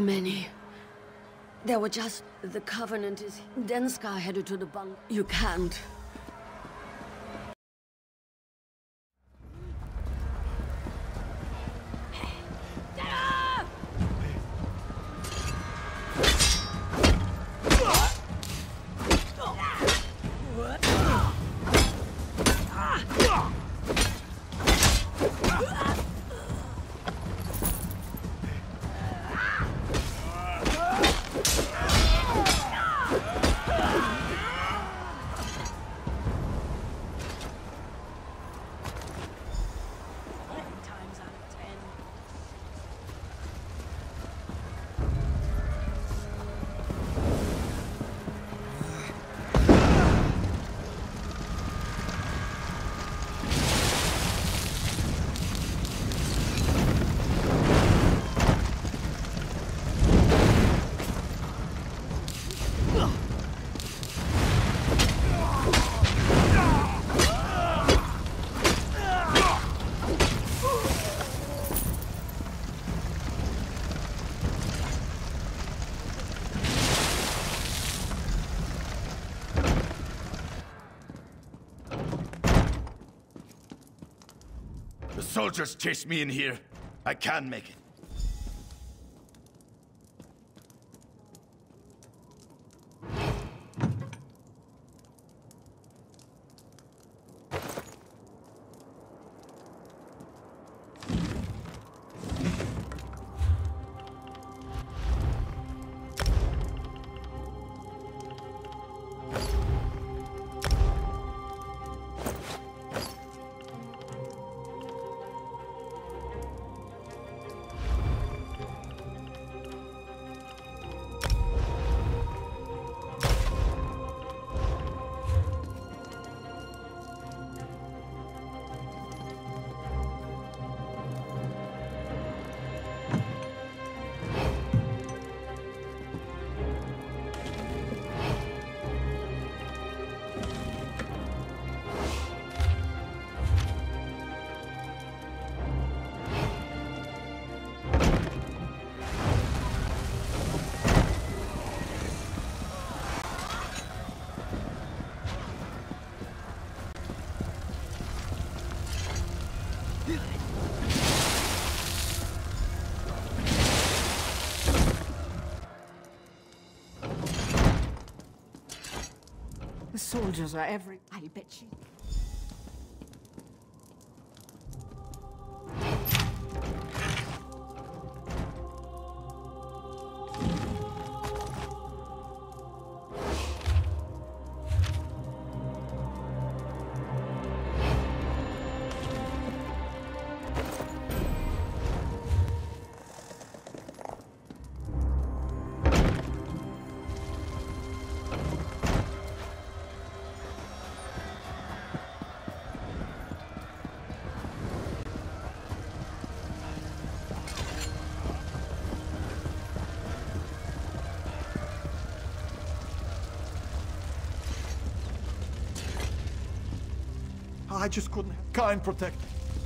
many. There were just... The Covenant is... Denskar headed to the bunk. You can't. The soldiers chased me in here. I can make it. The soldiers are every... I'll bet you. I just couldn't have kind protect.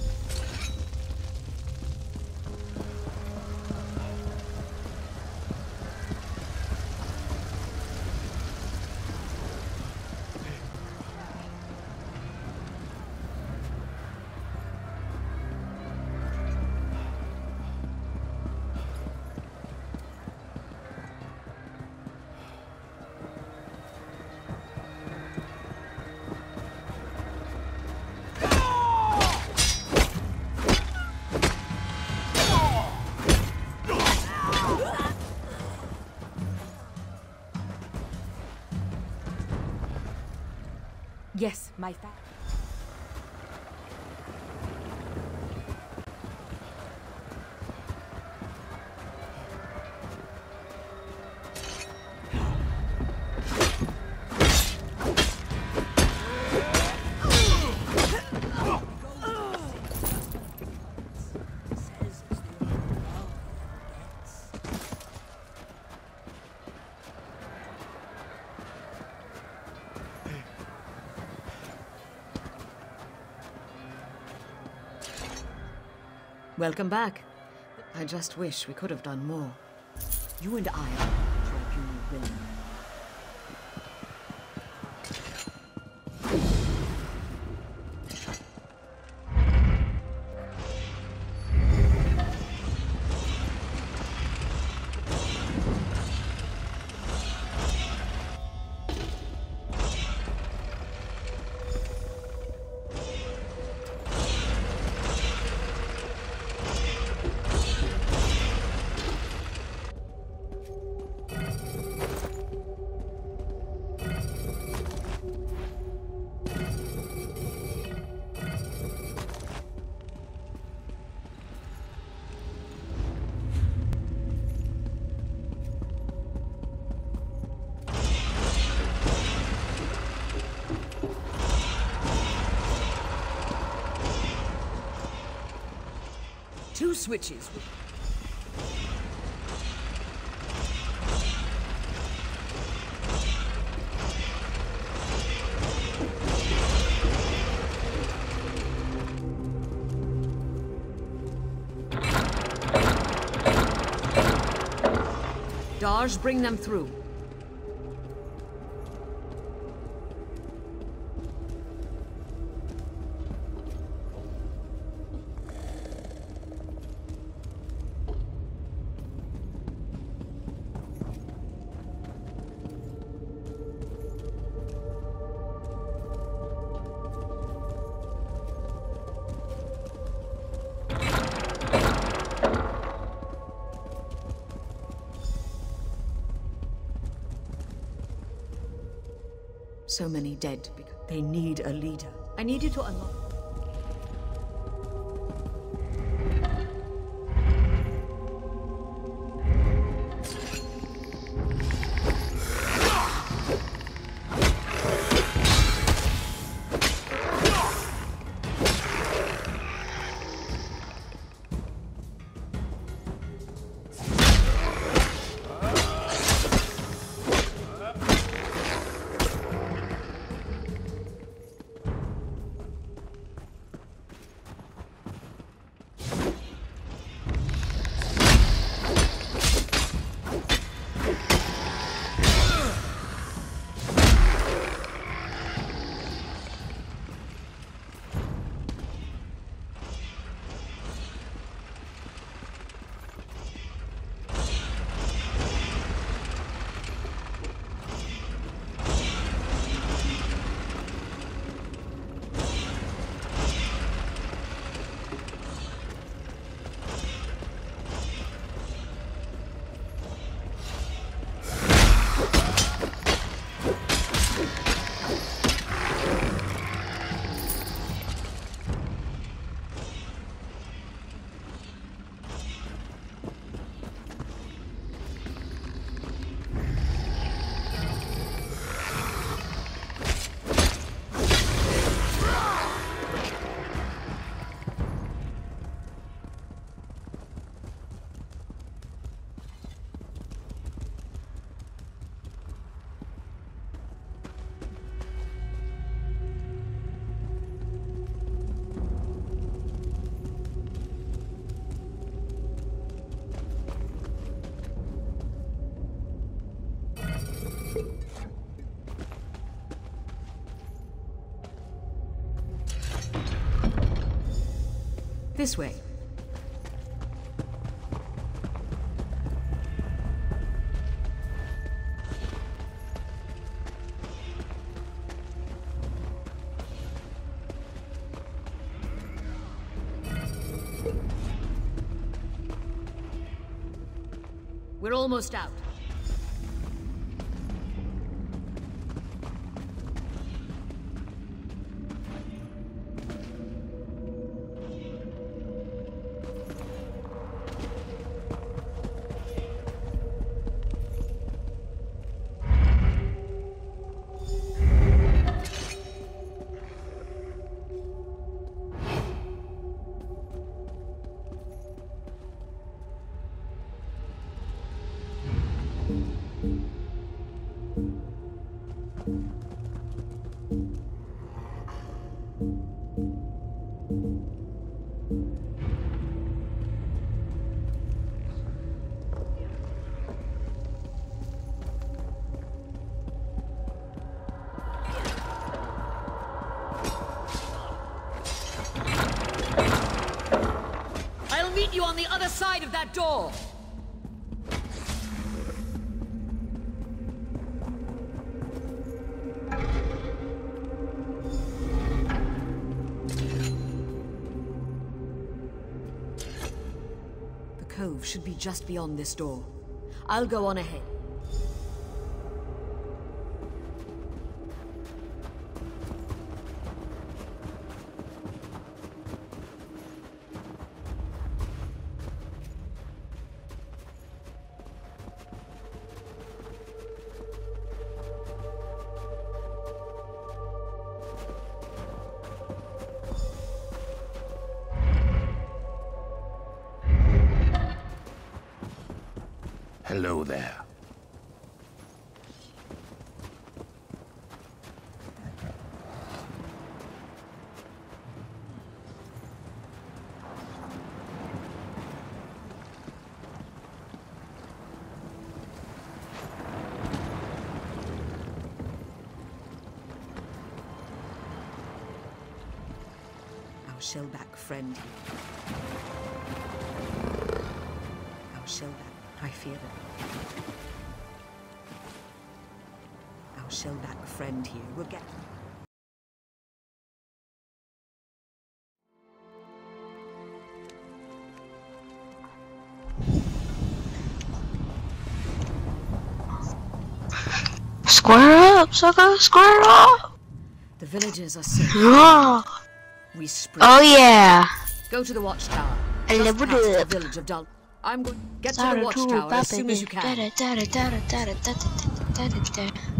Yes, my fa- Welcome back. I just wish we could have done more. You and I are tribunal willing. Two switches. Dodge, bring them through. So many dead. They need a leader. I need you to unlock. This way. We're almost out. side of that door! The cove should be just beyond this door. I'll go on ahead. Hello there. Our shellback friend here. Our shellback. I fear them. Our shellback friend here will get... Square up, sucker! Square up! The villagers are safe. Yeah. We sprint. Oh yeah! Go to the watchtower. I Just love past the it. village of Dul. I'm going to get to the watchtower as soon as you can.